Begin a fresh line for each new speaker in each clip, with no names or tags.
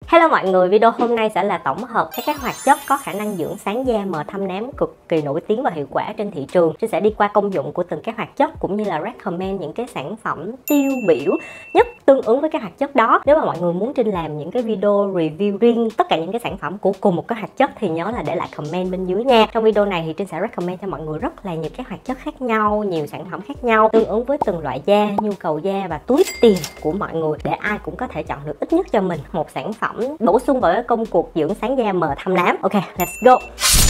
Hello mọi người, video hôm nay sẽ là tổng hợp các hoạt chất có khả năng dưỡng sáng da, mờ thâm nám cực kỳ nổi tiếng và hiệu quả trên thị trường. Trinh sẽ đi qua công dụng của từng cái hoạt chất cũng như là recommend những cái sản phẩm tiêu biểu nhất tương ứng với cái hoạt chất đó. Nếu mà mọi người muốn Trinh làm những cái video review riêng tất cả những cái sản phẩm của cùng một cái hoạt chất thì nhớ là để lại comment bên dưới nha. Trong video này thì Trinh sẽ recommend cho mọi người rất là nhiều các hoạt chất khác nhau, nhiều sản phẩm khác nhau tương ứng với từng loại da, nhu cầu da và túi tiền của mọi người, để ai cũng có thể chọn được ít nhất cho mình một sản phẩm bổ sung vào cái công cuộc dưỡng sáng da, mờ thâm nám. Ok, let's go.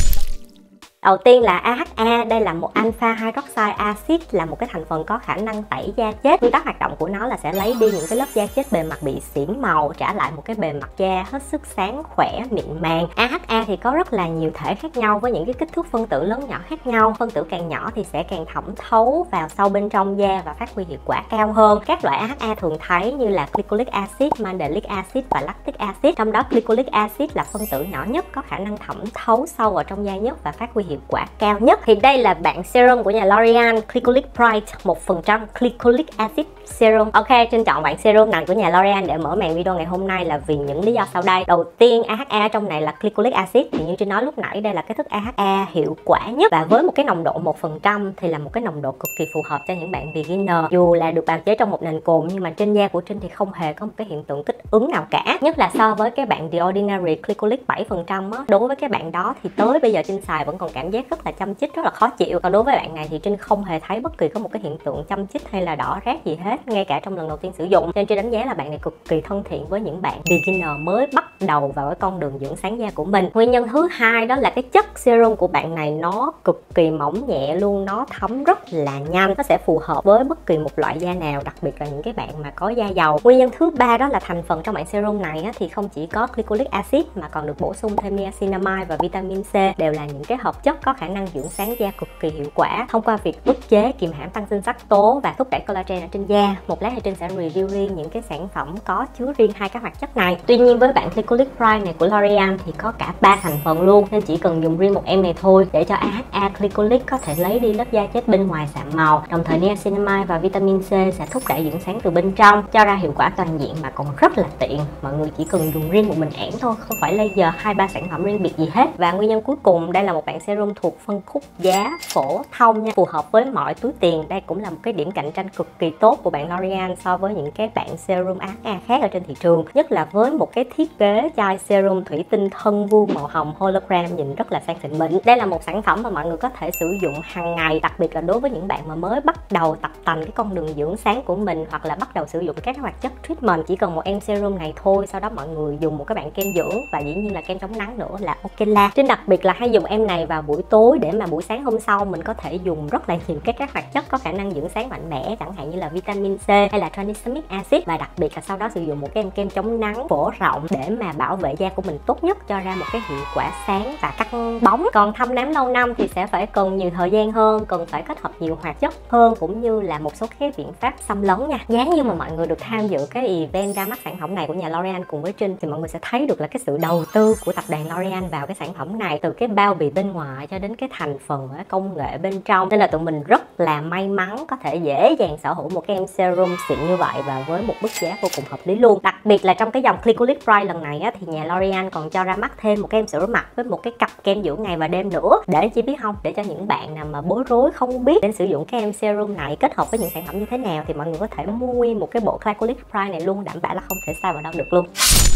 Đầu tiên là AHA, đây là một alpha hydroxide acid, là một cái thành phần có khả năng tẩy da chết. Nguyên tắc hoạt động của nó là sẽ lấy đi những cái lớp da chết bề mặt bị xỉn màu, trả lại một cái bề mặt da hết sức sáng khỏe, mịn màng. AHA thì có rất là nhiều thể khác nhau với những cái kích thước phân tử lớn nhỏ khác nhau. Phân tử càng nhỏ thì sẽ càng thẩm thấu vào sâu bên trong da và phát huy hiệu quả cao hơn. Các loại AHA thường thấy như là glycolic acid, mandelic acid và lactic acid. Trong đó glycolic acid là phân tử nhỏ nhất, có khả năng thẩm thấu sâu vào trong da nhất và phát huy hiệu quả cao nhất. Thì đây là bạn serum của nhà L'Oreal Glycolic Bright 1% Glycolic Acid Serum. Ok, Trinh chọn bạn serum này của nhà L'Oreal để mở màn video ngày hôm nay là vì những lý do sau đây. Đầu tiên, AHA trong này là Glycolic Acid, thì như Trinh nói lúc nãy, đây là cái thức AHA hiệu quả nhất và với một cái nồng độ 1% thì là một cái nồng độ cực kỳ phù hợp cho những bạn beginner. Dù là được bào chế trong một nền cồn nhưng mà trên da của Trinh thì không hề có một cái hiện tượng kích ứng nào cả. Nhất là so với cái bạn The Ordinary Glycolic 7% á, đối với cái bạn đó thì tới bây giờ Trinh xài vẫn còn cảm giác rất là châm chích, rất là khó chịu. Còn đối với bạn này thì Trinh không hề thấy bất kỳ có một cái hiện tượng châm chích hay là đỏ rát gì hết, ngay cả trong lần đầu tiên sử dụng. Nên Trinh đánh giá là bạn này cực kỳ thân thiện với những bạn beginner mới bắt đầu vào cái con đường dưỡng sáng da của mình. Nguyên nhân thứ hai đó là cái chất serum của bạn này nó cực kỳ mỏng nhẹ luôn, nó thấm rất là nhanh, nó sẽ phù hợp với bất kỳ một loại da nào, đặc biệt là những cái bạn mà có da dầu. Nguyên nhân thứ ba đó là thành phần trong bạn serum này á, thì không chỉ có glycolic acid mà còn được bổ sung thêm niacinamide và vitamin C, đều là những cái hợp chất có khả năng dưỡng sáng da cực kỳ hiệu quả thông qua việc ức chế, kiềm hãm tăng sinh sắc tố và thúc đẩy collagen ở trên da. Một lát thì Trinh sẽ review riêng những cái sản phẩm có chứa riêng hai cái hoạt chất này. Tuy nhiên với bạn Glycolic Bright này của L'Oreal thì có cả 3 thành phần luôn, nên chỉ cần dùng riêng một em này thôi để cho AHA Glycolic có thể lấy đi lớp da chết bên ngoài sạm màu. Đồng thời niacinamide và vitamin C sẽ thúc đẩy dưỡng sáng từ bên trong, cho ra hiệu quả toàn diện mà còn rất là tiện. Mọi người chỉ cần dùng riêng một mình ẻn thôi, không phải laser 2-3 sản phẩm riêng biệt gì hết. Và nguyên nhân cuối cùng, đây là một bạn serum thuộc phân khúc giá phổ thông nha, phù hợp với mọi túi tiền. Đây cũng là một cái điểm cạnh tranh cực kỳ tốt của bạn L'Oreal so với những cái bạn serum AHA khác ở trên thị trường, nhất là với một cái thiết kế chai serum thủy tinh thân vuông màu hồng hologram nhìn rất là sang xịn mịn. Đây là một sản phẩm mà mọi người có thể sử dụng hàng ngày, đặc biệt là đối với những bạn mà mới bắt đầu tập tành cái con đường dưỡng sáng của mình, hoặc là bắt đầu sử dụng các hoạt chất treatment. Chỉ cần một em serum này thôi, sau đó mọi người dùng một cái bạn kem dưỡng và dĩ nhiên là kem chống nắng nữa là ok la. Trinh đặc biệt là hay dùng em này vào buổi tối để mà buổi sáng hôm sau mình có thể dùng rất là nhiều các hoạt chất có khả năng dưỡng sáng mạnh mẽ, chẳng hạn như là vitamin C hay là tranexamic acid, và đặc biệt là sau đó sử dụng một cái em kem chống nắng phổ rộng để mà bảo vệ da của mình tốt nhất, cho ra một cái hiệu quả sáng và cắt bóng. Còn thâm nám lâu năm thì sẽ phải cần nhiều thời gian hơn, cần phải kết hợp nhiều hoạt chất hơn, cũng như là một số cái biện pháp xâm lấn nha. Giá như mà mọi người được tham dự cái event ra mắt sản phẩm này của nhà L'Oreal cùng với Trinh thì mọi người sẽ thấy được là cái sự đầu tư của tập đoàn L'Oreal vào cái sản phẩm này, từ cái bao bì bên ngoài cho đến cái thành phần công nghệ bên trong. Nên là tụi mình rất là may mắn có thể dễ dàng sở hữu một cái em serum xịn như vậy và với một mức giá vô cùng hợp lý luôn. Đặc biệt là trong cái dòng Glycolic Bright lần này á, thì nhà L'Oreal còn cho ra mắt thêm một cái em sữa mặt với một cái cặp kem dưỡng ngày và đêm nữa, để chi biết không, để cho những bạn nào mà bối rối không biết đến sử dụng cái em serum này kết hợp với những sản phẩm như thế nào thì mọi người có thể mua nguyên một cái bộ Glycolic Bright này luôn, đảm bảo là không thể sai vào đâu được luôn.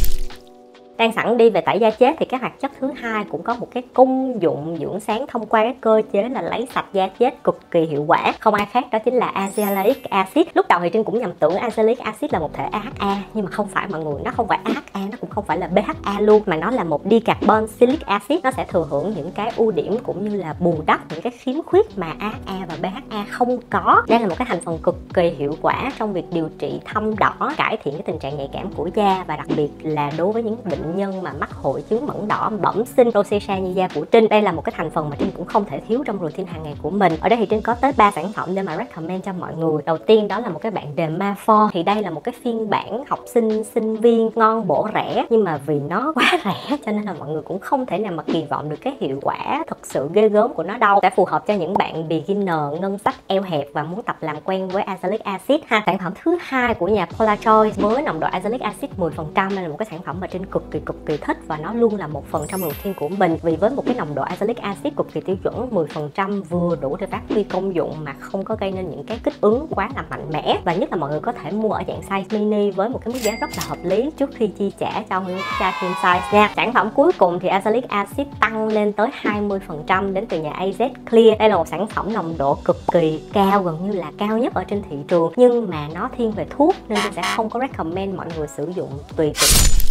Đang sẵn đi về tẩy da chết thì các hoạt chất thứ hai cũng có một cái công dụng dưỡng sáng thông qua cái cơ chế là lấy sạch da chết cực kỳ hiệu quả, không ai khác đó chính là azelaic acid. Lúc đầu thì Trinh cũng nhầm tưởng azelaic acid là một thể AHA, nhưng mà không phải mọi người, nó không phải AHA, nó cũng không phải là BHA luôn, mà nó là một dicarbonxylic acid. Nó sẽ thừa hưởng những cái ưu điểm cũng như là bù đắp những cái khiếm khuyết mà AHA và BHA không có. Đây là một cái thành phần cực kỳ hiệu quả trong việc điều trị thâm đỏ, cải thiện cái tình trạng nhạy cảm của da, và đặc biệt là đối với những bệnh nhân mà mắc hội chứng mẩn đỏ bẩm sinh rosacea như da của Trinh. Đây là một cái thành phần mà Trinh cũng không thể thiếu trong routine hàng ngày của mình. Ở đây thì Trinh có tới 3 sản phẩm để mà recommend cho mọi người. Đầu tiên đó là một cái bạn Dermaphore, thì đây là một cái phiên bản học sinh sinh viên ngon bổ rẻ rẻ, nhưng mà vì nó quá rẻ cho nên là mọi người cũng không thể nào mà kỳ vọng được cái hiệu quả thật sự ghê gớm của nó đâu. Sẽ phù hợp cho những bạn beginner, ngân sách eo hẹp và muốn tập làm quen với azelaic acid ha. Sản phẩm thứ hai của nhà Polar Choice với nồng độ azelaic acid 10% nên là một cái sản phẩm mà Trinh cực kỳ thích, và nó luôn là một phần trong routine của mình. Vì với một cái nồng độ azelaic acid cực kỳ tiêu chuẩn 10% vừa đủ để phát huy công dụng mà không có gây nên những cái kích ứng quá là mạnh mẽ, và nhất là mọi người có thể mua ở dạng size mini với một cái mức giá rất là hợp lý trước khi chi trả cho những chai king size nha. Sản phẩm cuối cùng thì azelaic acid tăng lên tới 20% đến từ nhà AZ Clear. Đây là một sản phẩm nồng độ cực kỳ cao, gần như là cao nhất ở trên thị trường, nhưng mà nó thiên về thuốc nên tôi sẽ không có recommend mọi người sử dụng tùy tiện.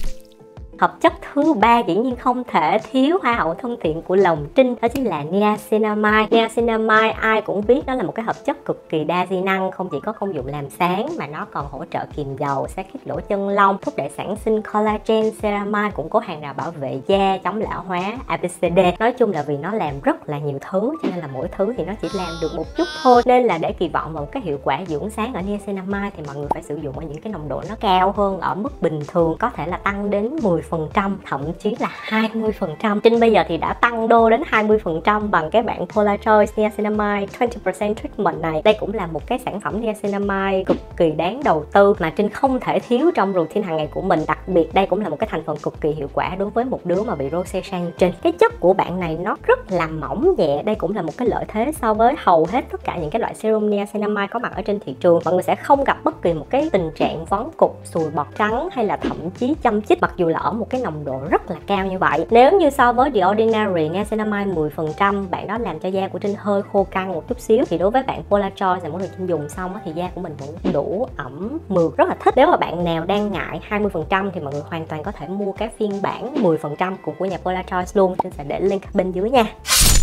Hợp chất thứ ba dĩ nhiên không thể thiếu hoa hậu thân thiện của lòng Trinh, đó chính là niacinamide. Niacinamide ai cũng biết đó là một cái hợp chất cực kỳ đa di năng, không chỉ có công dụng làm sáng mà nó còn hỗ trợ kiềm dầu, sát kích lỗ chân lông, thúc đẩy sản sinh collagen. Ceramide cũng có hàng rào bảo vệ da, chống lão hóa, ABCD. Nói chung là vì nó làm rất là nhiều thứ cho nên là mỗi thứ thì nó chỉ làm được một chút thôi, nên là để kỳ vọng vào một cái hiệu quả dưỡng sáng ở niacinamide thì mọi người phải sử dụng ở những cái nồng độ nó cao hơn ở mức bình thường, có thể là tăng đến 10%, thậm chí là 20%. Trinh bây giờ thì đã tăng đô đến 20% bằng cái bạn Polar Choice Niacinamide 20% Treatment này. Đây cũng là một cái sản phẩm niacinamide cực kỳ đáng đầu tư mà Trinh không thể thiếu trong routine hàng ngày của mình. Đặc biệt đây cũng là một cái thành phần cực kỳ hiệu quả đối với một đứa mà bị rosacea như Trinh. Cái chất của bạn này nó rất là mỏng nhẹ. Đây cũng là một cái lợi thế so với hầu hết tất cả những cái loại serum niacinamide có mặt ở trên thị trường. Mọi người sẽ không gặp bất kỳ một cái tình trạng vón cục, sùi bọt trắng hay là thậm chí châm chích, mặc dù là ở một cái nồng độ rất là cao như vậy. Nếu như so với The Ordinary niacinamide 10%, bạn đó làm cho da của Trinh hơi khô căng một chút xíu, thì đối với bạn Polar Choice là mỗi lần Trinh dùng xong thì da của mình vẫn đủ ẩm mượt, rất là thích. Nếu mà bạn nào đang ngại 20% thì mọi người hoàn toàn có thể mua cái phiên bản 10% của nhà Polar Choice luôn. Trinh sẽ để link bên dưới nha.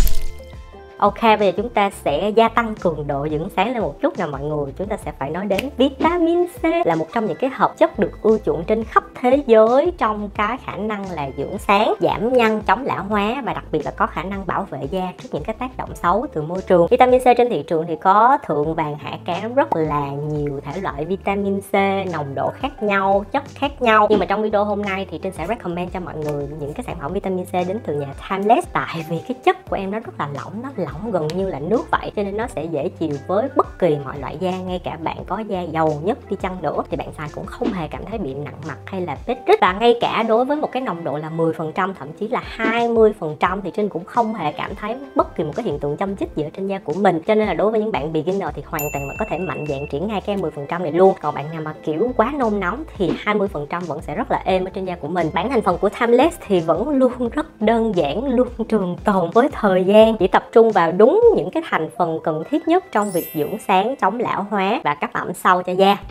Ok, bây giờ chúng ta sẽ gia tăng cường độ dưỡng sáng lên một chút nào mọi người. Chúng ta sẽ phải nói đến vitamin C, là một trong những cái hợp chất được ưa chuộng trên khắp thế giới trong cái khả năng là dưỡng sáng, giảm nhăn, chống lão hóa và đặc biệt là có khả năng bảo vệ da trước những cái tác động xấu từ môi trường. Vitamin C trên thị trường thì có thượng vàng hạ cám rất là nhiều thể loại vitamin C, nồng độ khác nhau, chất khác nhau. Nhưng mà trong video hôm nay thì Trinh sẽ recommend cho mọi người những cái sản phẩm vitamin C đến từ nhà Timeless, tại vì cái chất của em nó rất là lỏng, nó lỏng gần như là nước vậy, cho nên nó sẽ dễ chịu với bất kỳ mọi loại da. Ngay cả bạn có da dầu nhất đi chăng nữa thì bạn xài cũng không hề cảm thấy bị nặng mặt hay là vết rít. Và ngay cả đối với một cái nồng độ là 10%, thậm chí là 20% thì Trinh cũng không hề cảm thấy bất kỳ một cái hiện tượng châm chích gì ở trên da của mình. Cho nên là đối với những bạn beginner thì hoàn toàn mà có thể mạnh dạn triển ngay cái 10% này luôn. Còn bạn nào mà kiểu quá nôn nóng thì 20% vẫn sẽ rất là êm ở trên da của mình. Bản thành phần của Timeless thì vẫn luôn rất đơn giản, luôn trường tồn với thời gian, chỉ tập trung vào đúng những cái thành phần cần thiết nhất trong việc dưỡng sáng, chống lão hóa và cấp ẩm sâu cho da.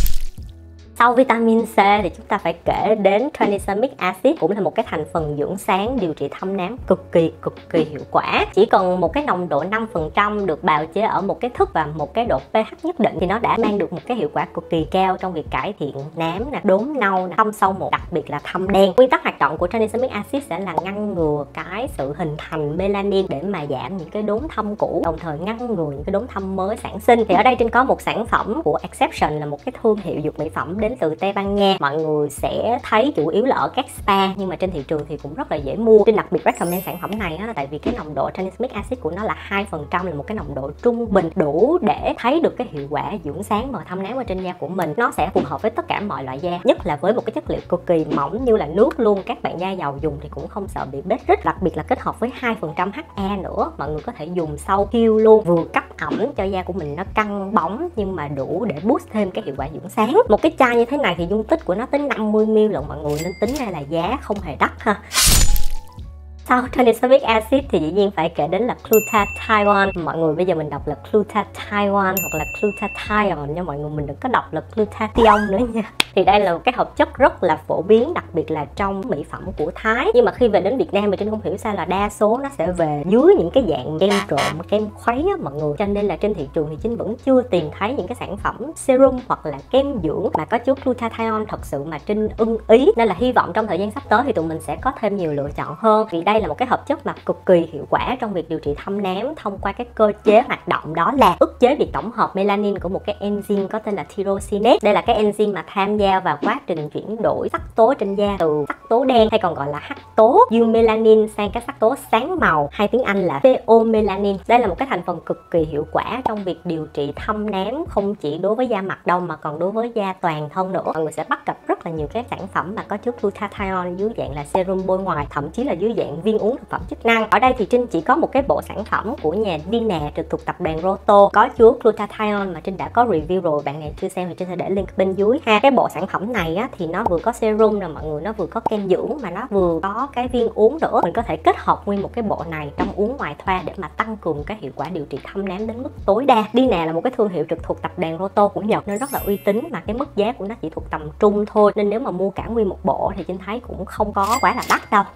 Sau vitamin C thì chúng ta phải kể đến tranexamic acid, cũng là một cái thành phần dưỡng sáng điều trị thâm nám cực kỳ hiệu quả. Chỉ cần một cái nồng độ 5% được bào chế ở một cái thức và một cái độ pH nhất định thì nó đã mang được một cái hiệu quả cực kỳ cao trong việc cải thiện nám nè, đốm nâu nè, thâm sâu một, đặc biệt là thâm đen. Nguyên tắc hoạt động của tranexamic acid sẽ là ngăn ngừa cái sự hình thành melanin để mà giảm những cái đốm thâm cũ, đồng thời ngăn ngừa những cái đốm thâm mới sản sinh. Thì ở đây Trinh có một sản phẩm của Exception, là một cái thương hiệu dược mỹ phẩm đến từ Tây Ban Nha. Mọi người sẽ thấy chủ yếu là ở các spa, nhưng mà trên thị trường thì cũng rất là dễ mua. Trinh đặc biệt recommend sản phẩm này á, tại vì cái nồng độ tranexamic acid của nó là 2%, là một cái nồng độ trung bình đủ để thấy được cái hiệu quả dưỡng sáng và thâm nám ở trên da của mình. Nó sẽ phù hợp với tất cả mọi loại da, nhất là với một cái chất liệu cực kỳ mỏng như là nước luôn. Các bạn da dầu dùng thì cũng không sợ bị bết rít, đặc biệt là kết hợp với 2% HA nữa. Mọi người có thể dùng sau kiêu luôn, vừa cấp ẩm cho da của mình nó căng bóng nhưng mà đủ để boost thêm cái hiệu quả dưỡng sáng. Một cái chai như thế này thì dung tích của nó tới 50ml lận mọi người, nên tính ra là giá không hề đắt ha. Sau tranexamic acid thì dĩ nhiên phải kể đến là glutathione. Mọi người bây giờ mình đọc là glutathione hoặc là glutathione nha mọi người, mình đừng có đọc là glutathione nữa nha. Thì đây là một cái hợp chất rất là phổ biến, đặc biệt là trong mỹ phẩm của Thái. Nhưng mà khi về đến Việt Nam thì Trinh không hiểu sao là đa số nó sẽ về dưới những cái dạng kem trộn, kem khuấy á mọi người. Cho nên là trên thị trường thì Trinh vẫn chưa tìm thấy những cái sản phẩm serum hoặc là kem dưỡng mà có chứa glutathione thật sự mà Trinh ưng ý. Nên là hy vọng trong thời gian sắp tới thì tụi mình sẽ có thêm nhiều lựa chọn hơn. Vì đây đây là một cái hợp chất mà cực kỳ hiệu quả trong việc điều trị thâm nám thông qua cái cơ chế hoạt động, đó là ức chế việc tổng hợp melanin của một cái enzyme có tên là tyrosinase. Đây là cái enzyme mà tham gia vào quá trình chuyển đổi sắc tố trên da từ sắc tố đen hay còn gọi là hắc tố eumelanin sang các sắc tố sáng màu, hay tiếng Anh là pheomelanin. Đây là một cái thành phần cực kỳ hiệu quả trong việc điều trị thâm nám, không chỉ đối với da mặt đâu mà còn đối với da toàn thân nữa. Mọi người sẽ bắt gặp rất là nhiều cái sản phẩm mà có chứa glutathione dưới dạng là serum bôi ngoài, thậm chí là dưới dạng viên uống thực phẩm chức năng. Ở đây thì Trinh chỉ có một cái bộ sản phẩm của nhà Dina trực thuộc tập đoàn Roto có chứa glutathione mà Trinh đã có review rồi, bạn nào chưa xem thì Trinh sẽ để link bên dưới ha. Cái bộ sản phẩm này á, thì nó vừa có serum nè mọi người, nó vừa có kem dưỡng mà nó vừa có cái viên uống nữa. Mình có thể kết hợp nguyên một cái bộ này trong uống ngoài thoa để mà tăng cường cái hiệu quả điều trị thâm nám đến mức tối đa. Dina là một cái thương hiệu trực thuộc tập đoàn Roto của Nhật nên rất là uy tín, mà cái mức giá của nó chỉ thuộc tầm trung thôi, nên nếu mà mua cả nguyên một bộ thì Trinh thấy cũng không có quá là đắt đâu.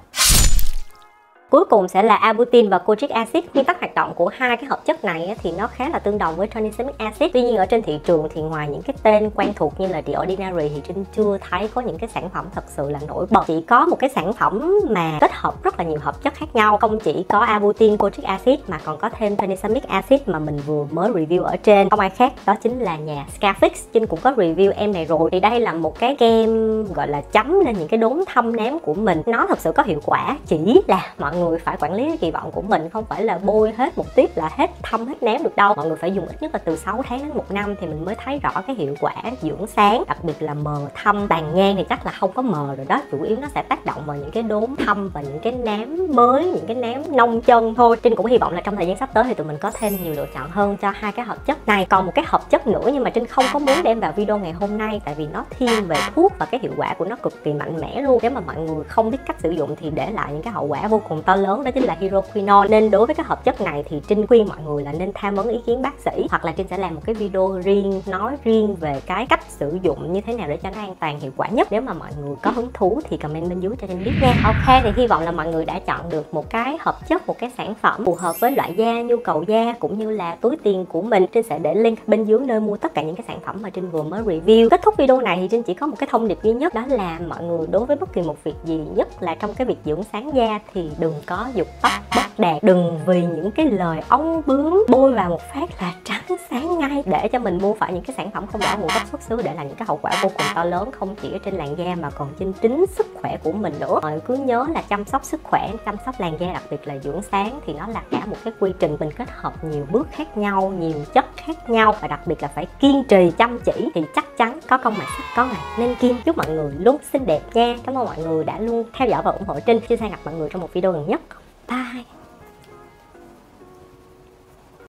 Cuối cùng sẽ là arbutin và kojic acid. Nguyên tắc hoạt động của hai cái hợp chất này thì nó khá là tương đồng với tranexamic acid. Tuy nhiên ở trên thị trường thì ngoài những cái tên quen thuộc như là The Ordinary thì Trinh chưa thấy có những cái sản phẩm thật sự là nổi bật. Chỉ có một cái sản phẩm mà kết hợp rất là nhiều hợp chất khác nhau, không chỉ có arbutin, kojic acid mà còn có thêm tranexamic acid mà mình vừa mới review ở trên, không ai khác đó chính là nhà Scafix. Trinh cũng có review em này rồi. Thì đây là một cái kem gọi là chấm lên những cái đốm thâm nám của mình. Nó thật sự có hiệu quả, chỉ là mọi người phải quản lý cái kỳ vọng của mình, không phải là bôi hết một tiếp là hết thâm hết nám được đâu. Mọi người phải dùng ít nhất là từ 6 tháng đến 1 năm thì mình mới thấy rõ cái hiệu quả dưỡng sáng, đặc biệt là mờ thâm. Tàn nhang thì chắc là không có mờ rồi đó, chủ yếu nó sẽ tác động vào những cái đốm thâm và những cái nám mới, những cái nám nông chân thôi. Trinh cũng hy vọng là trong thời gian sắp tới thì tụi mình có thêm nhiều lựa chọn hơn cho hai cái hợp chất này. Còn một cái hợp chất nữa nhưng mà Trinh không có muốn đem vào video ngày hôm nay tại vì nó thiên về thuốc và cái hiệu quả của nó cực kỳ mạnh mẽ luôn. Nếu mà mọi người không biết cách sử dụng thì để lại những cái hậu quả vô cùng to lớn, đó chính là hydroquinone. Nên đối với cái hợp chất này thì Trinh khuyên mọi người là nên tham vấn ý kiến bác sĩ, hoặc là Trinh sẽ làm một cái video riêng nói riêng về cái cách sử dụng như thế nào để cho nó an toàn hiệu quả nhất. Nếu mà mọi người có hứng thú thì comment bên dưới cho Trinh biết nha. Ok, thì hy vọng là mọi người đã chọn được một cái hợp chất, một cái sản phẩm phù hợp với loại da, nhu cầu da cũng như là túi tiền của mình. Trinh sẽ để link bên dưới nơi mua tất cả những cái sản phẩm mà Trinh vừa mới review. Kết thúc video này thì Trinh chỉ có một cái thông điệp duy nhất, đó là mọi người đối với bất kỳ một việc gì, nhất là trong cái việc dưỡng sáng da, thì đừng có dục tóc bóc đạt. Đừng vì những cái lời ong bướm bôi vào một phát là trắng sáng ngay, để cho mình mua phải những cái sản phẩm không rõ nguồn gốc xuất xứ, để lại những cái hậu quả vô cùng to lớn, không chỉ ở trên làn da mà còn trên chính sức khỏe của mình nữa. Mọi người cứ nhớ là chăm sóc sức khỏe, chăm sóc làn da, đặc biệt là dưỡng sáng thì nó là cả một cái quy trình mình kết hợp nhiều bước khác nhau, nhiều chất khác nhau, và đặc biệt là phải kiên trì chăm chỉ thì chắc chắn có công mà sắc có ngày nên kiên. Chúc mọi người luôn xinh đẹp nha. Cảm ơn mọi người đã luôn theo dõi và ủng hộ Trinh. Xin hẹn gặp mọi người trong một video gần nhất. Bye.